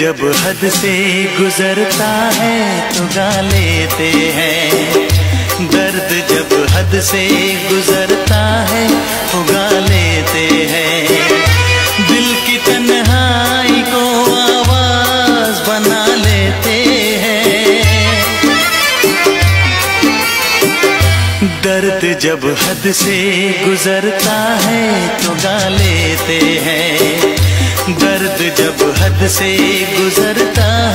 जब हद से गुजरता है तो गा लेते हैं। दर्द जब हद से गुजरता है तो गा लेते हैं। दिल की तन्हाई को आवाज बना लेते हैं। दर्द जब हद से गुजरता है तो गा लेते हैं। दर्द जब हद से गुजरता